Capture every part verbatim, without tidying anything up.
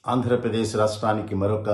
ఆంధ్రప్రదేశ్ రాష్ట్రానికి మరొక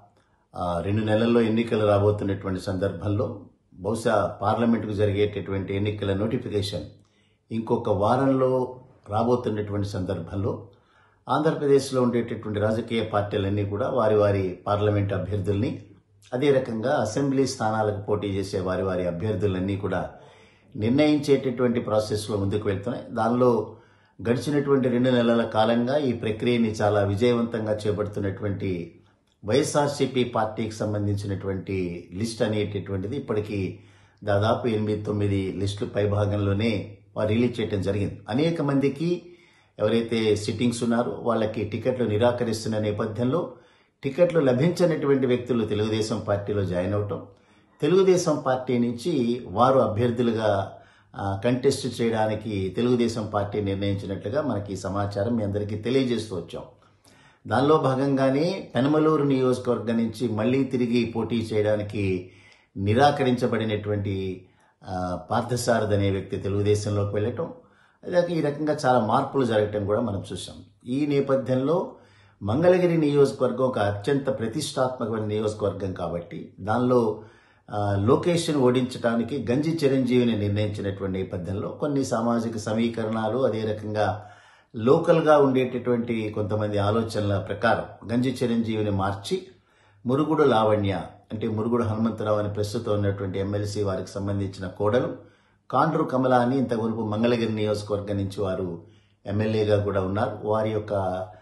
రెండు నెలల్లో ఎన్నికలు రాబోతున్నటువంటి సందర్భంలో బహుశా పార్లమెంటుకు జరిగేటటువంటి ఎన్నికల నోటిఫికేషన్ ఇంకొక వారంలో రాబోతున్నటువంటి సందర్భంలో ఆంధ్రప్రదేశ్లో ఉండేటటువంటి రాజకీయ పార్టీలన్నీ కూడా వారి వారి పార్లమెంట్ అభ్యర్థుల్ని అదే రకంగా అసెంబ్లీ స్థానాలకు పోటీ చేసే వారి వారి అభ్యర్థులన్నీ కూడా నిర్ణయించేటటువంటి ప్రాసెస్లో ముందుకు వెళ్తున్నాయి. దానిలో గడిచినటువంటి రెండు నెలల కాలంగా ఈ ప్రక్రియని చాలా విజయవంతంగా చేపడుతున్నటువంటి వైఎస్ఆర్సీపీ పార్టీకి సంబంధించినటువంటి లిస్ట్ అనేటటువంటిది ఇప్పటికీ దాదాపు ఎనిమిది తొమ్మిది లిస్టులు పైభాగంలోనే వారు రిలీజ్ చేయడం జరిగింది. అనేక మందికి ఎవరైతే సిట్టింగ్స్ ఉన్నారో వాళ్ళకి టికెట్లు నిరాకరిస్తున్న నేపథ్యంలో టికెట్లు లభించినటువంటి వ్యక్తులు తెలుగుదేశం పార్టీలో జాయిన్ అవటం, తెలుగుదేశం పార్టీ నుంచి వారు అభ్యర్థులుగా కంటెస్ట్ చేయడానికి తెలుగుదేశం పార్టీ నిర్ణయించినట్లుగా మనకి సమాచారం మీ అందరికీ తెలియజేస్తూ వచ్చాం. దానిలో భాగంగానే పెనమలూరు నియోజకవర్గం నుంచి మళ్లీ తిరిగి పోటీ చేయడానికి నిరాకరించబడినటువంటి పార్థసారథి అనే వ్యక్తి తెలుగుదేశంలోకి వెళ్ళటం, అదే ఈ రకంగా చాలా మార్పులు జరగటం కూడా మనం చూసాం. ఈ నేపథ్యంలో మంగళగిరి నియోజకవర్గం ఒక అత్యంత ప్రతిష్టాత్మకమైన నియోజకవర్గం కాబట్టి దానిలో లోకేష్ను ఓడించడానికి గంజి చిరంజీవిని నిర్ణయించినటువంటి నేపథ్యంలో కొన్ని సామాజిక సమీకరణాలు అదే రకంగా లోకల్గా ఉండేటటువంటి కొంతమంది ఆలోచనల ప్రకారం గంజి చిరంజీవిని మార్చి మురుగుడు లావణ్య అంటే మురుగుడు హనుమంతరావు అని ప్రస్తుతం ఉన్నటువంటి ఎమ్మెల్సీ వారికి సంబంధించిన కోడలు కాండ్రు కమల అని ఇంతవరకు మంగళగిరి నియోజకవర్గం నుంచి వారు ఎమ్మెల్యేగా కూడా ఉన్నారు. వారి యొక్క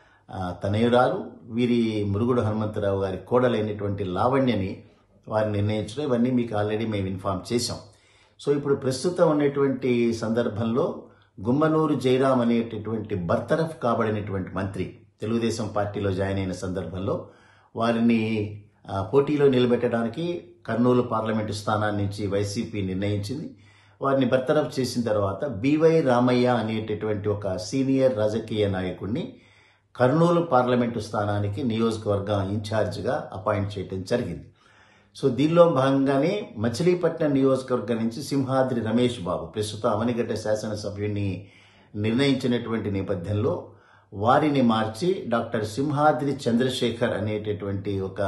తనయురాలు వీరి మురుగుడు హనుమంతరావు గారి కోడలైనటువంటి లావణ్యని వారిని నిర్ణయించడం ఇవన్నీ మీకు ఆల్రెడీ మేము ఇన్ఫార్మ్ చేశాం. సో ఇప్పుడు ప్రస్తుతం ఉన్నటువంటి సందర్భంలో గుమ్మనూరు జయరాం అనేటటువంటి బర్తరఫ్ కాబడినటువంటి మంత్రి తెలుగుదేశం పార్టీలో జాయిన్ అయిన సందర్భంలో వారిని పోటీలో నిలబెట్టడానికి కర్నూలు పార్లమెంటు స్థానాన్ని నుంచి వైసీపీ నిర్ణయించింది. వారిని బర్తరఫ్ చేసిన తర్వాత బివై రామయ్య అనేటటువంటి ఒక సీనియర్ రాజకీయ నాయకుడిని కర్నూలు పార్లమెంటు స్థానానికి నియోజకవర్గ ఇన్ఛార్జిగా అపాయింట్ చేయడం జరిగింది. సో దీనిలో భాగంగానే మచిలీపట్నం నియోజకవర్గం నుంచి సింహాద్రి రమేష్ బాబు ప్రస్తుతం అవనిగడ్డ శాసనసభ్యుడిని నిర్ణయించినటువంటి నేపథ్యంలో వారిని మార్చి డాక్టర్ సింహాద్రి చంద్రశేఖర్ అనేటటువంటి ఒక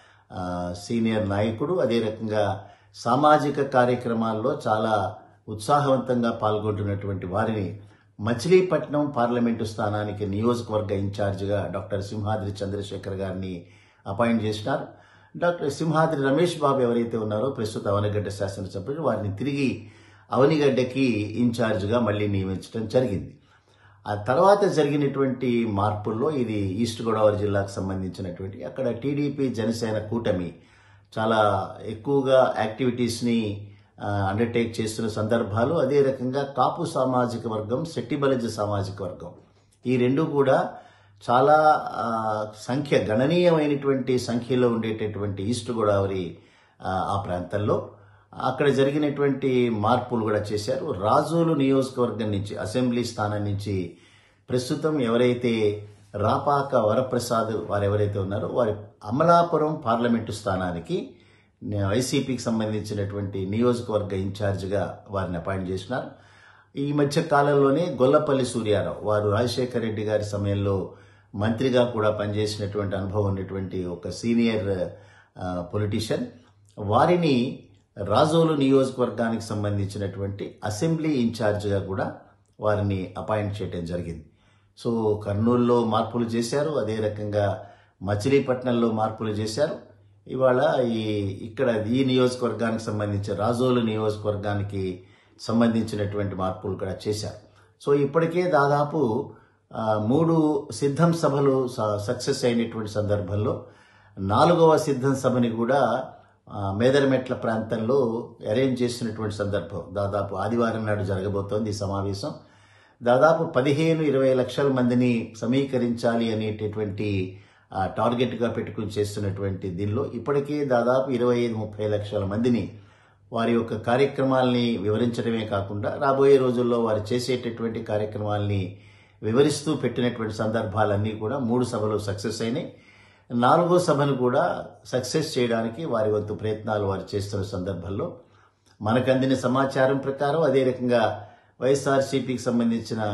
సీనియర్ నాయకుడు అదే రకంగా సామాజిక కార్యక్రమాల్లో చాలా ఉత్సాహవంతంగా పాల్గొంటున్నటువంటి వారిని మచిలీపట్నం పార్లమెంటు స్థానానికి నియోజకవర్గ ఇన్ఛార్జిగా డాక్టర్ సింహాద్రి చంద్రశేఖర్ గారిని అపాయింట్ చేసినారు. డాక్టర్ సింహాద్రి రమేష్ బాబు ఎవరైతే ఉన్నారో ప్రస్తుత అవనిగడ్డ శాసనసభ్యులు వారిని తిరిగి అవనిగడ్డకి ఇన్ఛార్జిగా మళ్లీ నియమించడం జరిగింది. ఆ తర్వాత జరిగినటువంటి మార్పుల్లో ఇది ఈస్ట్ గోదావరి జిల్లాకు సంబంధించినటువంటి అక్కడ టీడీపీ జనసేన కూటమి చాలా ఎక్కువగా యాక్టివిటీస్ని అండర్టేక్ చేస్తున్న సందర్భాలు, అదే రకంగా కాపు సామాజిక వర్గం శెట్టిబలిజ సామాజిక వర్గం ఈ రెండు కూడా చాలా సంఖ్య గణనీయమైనటువంటి సంఖ్యలో ఉండేటటువంటి ఈస్ట్ గోదావరి ఆ ప్రాంతంలో అక్కడ జరిగినటువంటి మార్పులు కూడా చేశారు. రాజోలు నియోజకవర్గం నుంచి అసెంబ్లీ స్థానం నుంచి ప్రస్తుతం ఎవరైతే రాపాక వరప్రసాద్ వారు ఎవరైతే ఉన్నారో వారి అమలాపురం పార్లమెంటు స్థానానికి వైసీపీకి సంబంధించినటువంటి నియోజకవర్గ ఇన్ఛార్జిగా వారిని అపాయింట్ చేసినారు. ఈ మధ్య కాలంలోనే గొల్లపల్లి సూర్యారావు వారు రాజశేఖర రెడ్డి గారి సమయంలో మంత్రిగా కూడా పనిచేసినటువంటి అనుభవం ఉన్నటువంటి ఒక సీనియర్ పొలిటీషియన్ వారిని రాజోలు నియోజకవర్గానికి సంబంధించినటువంటి అసెంబ్లీ ఇన్ఛార్జిగా కూడా వారిని అపాయింట్ చేయడం జరిగింది. సో కర్నూలులో మార్పులు చేశారు, అదే రకంగా మచిలీపట్నంలో మార్పులు చేశారు. ఇవాళ ఈ ఇక్కడ ఈ నియోజకవర్గానికి సంబంధించి రాజోలు నియోజకవర్గానికి సంబంధించినటువంటి మార్పులు కూడా చేశారు. సో ఇప్పటికే దాదాపు మూడు సిద్ధం సభలు సక్సెస్ అయినటువంటి సందర్భంలో నాలుగవ సిద్ధం సభని కూడా మేదరమెట్ల ప్రాంతంలో అరేంజ్ చేసినటువంటి సందర్భం దాదాపు ఆదివారం నాడు జరగబోతోంది ఈ సమావేశం. దాదాపు పదిహేను ఇరవై లక్షల మందిని సమీకరించాలి అనేటటువంటి టార్గెట్గా పెట్టుకుని చేస్తున్నటువంటి దీనిలో ఇప్పటికే దాదాపు ఇరవై ఐదు ముప్పై లక్షల మందిని వారి యొక్క కార్యక్రమాల్ని వివరించడమే కాకుండా రాబోయే రోజుల్లో వారు చేసేటటువంటి కార్యక్రమాల్ని వివరిస్తూ పెట్టినటువంటి సందర్భాలన్నీ కూడా మూడు సభలు సక్సెస్ అయినాయి. నాలుగో సభను కూడా సక్సెస్ చేయడానికి వారి వంతు ప్రయత్నాలు వారు చేస్తున్న సందర్భంలో మనకు అందిన సమాచారం ప్రకారం అదే రకంగా వైఎస్ఆర్సీపీకి సంబంధించిన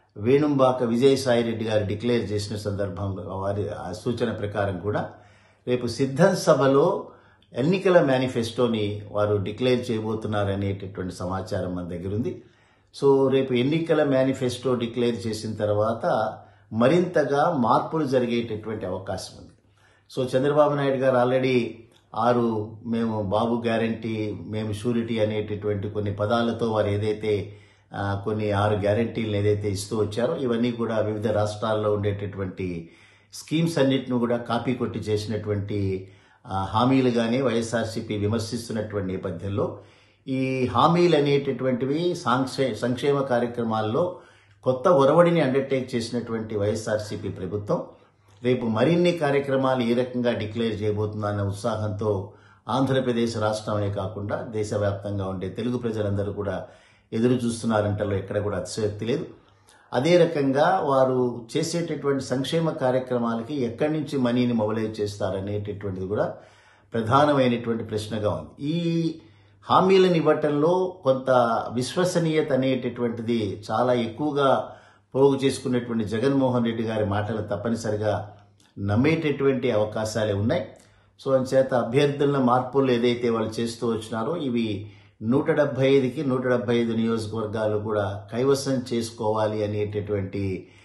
వేణుంబాక విజయసాయిరెడ్డి గారు డిక్లేర్ చేసిన సందర్భంలో వారి ఆ సూచన ప్రకారం కూడా రేపు సిద్ధం సభలో ఎన్నికల మేనిఫెస్టోని వారు డిక్లేర్ చేయబోతున్నారు అనేటటువంటి సమాచారం మన దగ్గర ఉంది. సో రేపు ఎన్నికల మేనిఫెస్టో డిక్లేర్ చేసిన తర్వాత మరింతగా మార్పులు జరిగేటటువంటి అవకాశం ఉంది. సో చంద్రబాబు నాయుడు గారు ఆల్రెడీ ఆరు మేము బాబు గ్యారంటీ, మేము షూరిటీ అనేటటువంటి కొన్ని పదాలతో వారు ఏదైతే కొన్ని ఆరు గ్యారంటీలను ఏదైతే ఇస్తూ వచ్చారో ఇవన్నీ కూడా వివిధ రాష్ట్రాల్లో ఉండేటటువంటి స్కీమ్స్ అన్నిటిని కూడా కాపీ కొట్టి చేసినటువంటి హామీలుగానే వైఎస్ఆర్సీపీ విమర్శిస్తున్నటువంటి నేపథ్యంలో ఈ హామీలు అనేటటువంటివి సంక్షే సంక్షేమ కార్యక్రమాల్లో కొత్త ఒరవడిని అండర్టేక్ చేసినటువంటి వైఎస్ఆర్సీపీ ప్రభుత్వం రేపు మరిన్ని కార్యక్రమాలు ఏ రకంగా డిక్లేర్ చేయబోతుందన్న ఉత్సాహంతో ఆంధ్రప్రదేశ్ రాష్ట్రమే కాకుండా దేశవ్యాప్తంగా ఉండే తెలుగు ప్రజలందరూ కూడా ఎదురు చూస్తున్నారంటలో ఎక్కడ కూడా అతిశయోక్తి లేదు. అదే రకంగా వారు చేసేటటువంటి సంక్షేమ కార్యక్రమాలకి ఎక్కడి నుంచి మనీని మొబలైజ్ చేస్తారనేటటువంటిది కూడా ప్రధానమైనటువంటి ప్రశ్నగా ఉంది. ఈ హామీలను ఇవ్వటంలో కొంత విశ్వసనీయత అనేటటువంటిది చాలా ఎక్కువగా పోగు చేసుకున్నటువంటి జగన్మోహన్ రెడ్డి గారి మాటలు తప్పనిసరిగా నమ్మేటటువంటి అవకాశాలే ఉన్నాయి. సో అంచేత అభ్యర్థుల మార్పులు ఏదైతే వాళ్ళు చేస్తూ వచ్చినారో ఇవి నూట డెబ్బై ఐదుకి నూట డెబ్బై ఐదు నియోజకవర్గాలు కూడా కైవసం చేసుకోవాలి అనేటటువంటి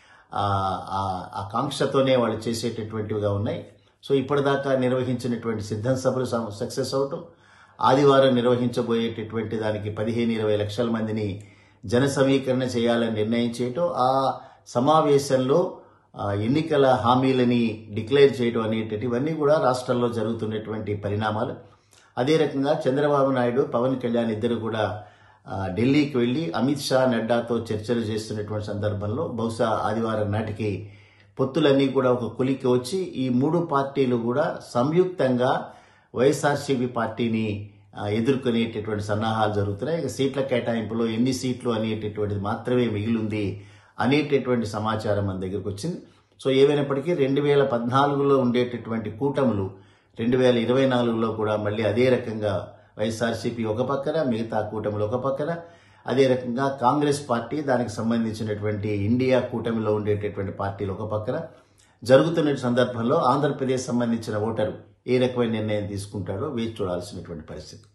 ఆకాంక్షతోనే వాళ్ళు చేసేటటువంటివిగా ఉన్నాయి. సో ఇప్పటిదాకా నిర్వహించినటువంటి సిద్ధం సభలు సక్సెస్ అవటం, ఆదివారం నిర్వహించబోయేటటువంటి దానికి పదిహేను ఇరవై లక్షల మందిని జన సమీకరణ చేయాలని నిర్ణయం చేయటం, ఆ సమావేశంలో ఎన్నికల హామీలని డిక్లేర్ చేయడం అనేటటువంటివన్నీ కూడా రాష్ట్రంలో జరుగుతున్నటువంటి పరిణామాలు. అదే రకంగా చంద్రబాబు నాయుడు, పవన్ కళ్యాణ్ ఇద్దరు కూడా ఢిల్లీకి వెళ్లి అమిత్ షా, నడ్డాతో చర్చలు చేస్తున్నటువంటి సందర్భంలో బహుశా ఆదివారం నాటికి పొత్తులన్నీ కూడా ఒక కొలిక్కి వచ్చి ఈ మూడు పార్టీలు కూడా సంయుక్తంగా వైఎస్ఆర్సీపీ పార్టీని ఎదుర్కొనేటటువంటి సన్నాహాలు జరుగుతున్నాయి. ఇక సీట్ల కేటాయింపులో ఎన్ని సీట్లు అనేటటువంటిది మాత్రమే మిగిలింది అనేటటువంటి సమాచారం మన దగ్గరకు వచ్చింది. సో ఏమైనప్పటికీ రెండు వేల పద్నాలుగులో ఉండేటటువంటి కూటములు రెండు వేల ఇరవై నాలుగులో కూడా మళ్ళీ అదే రకంగా వైఎస్ఆర్సీపీ ఒక పక్కన, మిగతా కూటమిలు ఒక పక్కన, అదే రకంగా కాంగ్రెస్ పార్టీ, దానికి సంబంధించినటువంటి ఇండియా కూటమిలో ఉండేటటువంటి పార్టీలు ఒక పక్కన జరుగుతున్న సందర్భంలో ఆంధ్రప్రదేశ్ సంబంధించిన ఓటరు ఏ రకమైన నిర్ణయం తీసుకుంటాడో వేచి చూడాల్సినటువంటి పరిస్థితి.